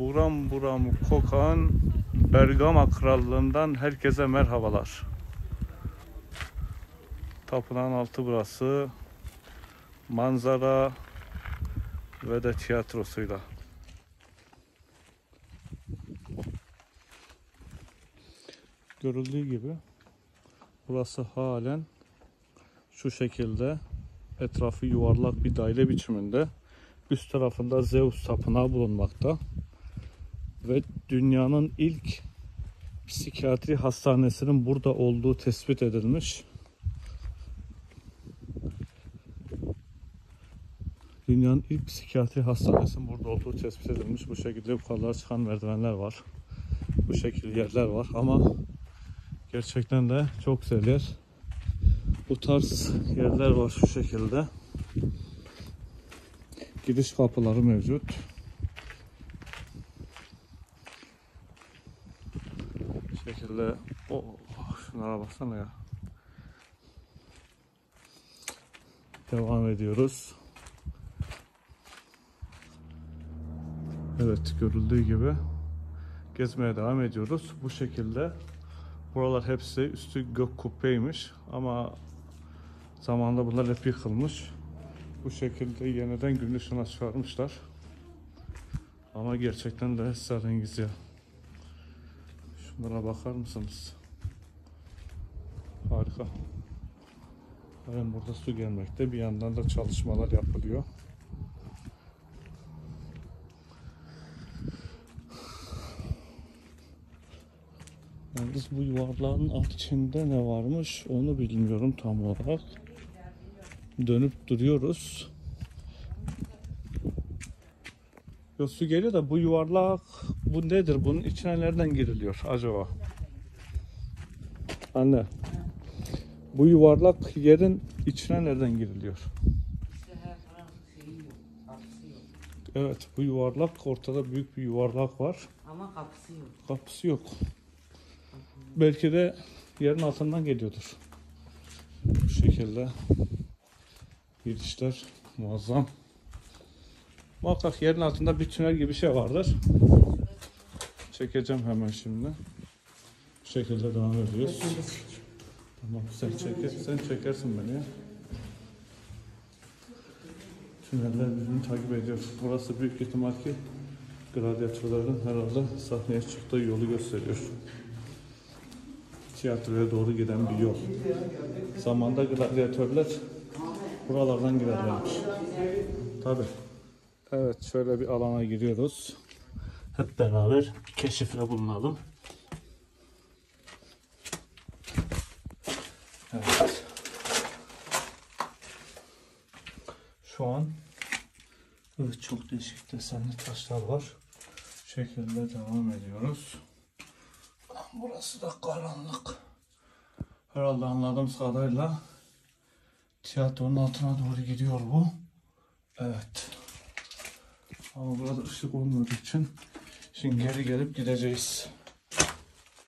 Buram buram kokan Bergama Krallığından herkese merhabalar. Tapınağın altı burası. Manzara ve de tiyatrosuyla. Görüldüğü gibi burası halen şu şekilde, etrafı yuvarlak bir daire biçiminde. Üst tarafında Zeus tapınağı bulunmakta ve dünyanın ilk psikiyatri hastanesinin burada olduğu tespit edilmiş. Dünyanın ilk psikiyatri hastanesinin burada olduğu tespit edilmiş. Bu şekilde yukarılara çıkan merdivenler var. Bu şekilde yerler var ama gerçekten de çok güzel yer. Bu tarz yerler var şu şekilde. Giriş kapıları mevcut. Bu şekilde şunlara baksana ya. Devam ediyoruz. Evet, görüldüğü gibi gezmeye devam ediyoruz. Bu şekilde buralar hepsi üstü gök kubbeymiş ama zamanında bunlar hep yıkılmış. Bu şekilde yeniden gün ışığına çıkarmışlar. Ama gerçekten de esrarengiz ya. Şunlara bakar mısınız? Harika. Halen burada su gelmekte. Bir yandan da çalışmalar yapılıyor. Yalnız bu yuvarlağın içinde ne varmış onu bilmiyorum tam olarak. Dönüp duruyoruz. Yok, su geliyor da bu yuvarlak, bu nedir? Bunun içine nereden giriliyor acaba? Anne, bu yuvarlak yerin içine nereden giriliyor? Evet, bu yuvarlak, ortada büyük bir yuvarlak var. Ama kapısı yok. Kapısı yok. Belki de yerin altından geliyordur. Bu şekilde girişler muazzam. Muhakkak yerin altında bir tünel gibi bir şey vardır. Çekeceğim hemen şimdi. Bu şekilde devam ediyoruz. Tamam, sen çekersin beni ya. Tüneller birbirini takip ediyor. Burası büyük ihtimal ki gladyatörlerin herhalde sahneye çıktığı yolu gösteriyor. Tiyatroya doğru giden bir yol. Zamanında gladyatörler buralardan girerlermiş. Tabii. Evet, şöyle bir alana giriyoruz. Hep beraber bir keşifle bulunalım. Evet. Şu an çok değişik desenli taşlar var. Bu şekilde devam ediyoruz. Burası da karanlık. Herhalde anladığım kadarıyla tiyatronun altına doğru gidiyor bu. Evet. Ama burada ışık olmadığı için şimdi geri gelip gideceğiz.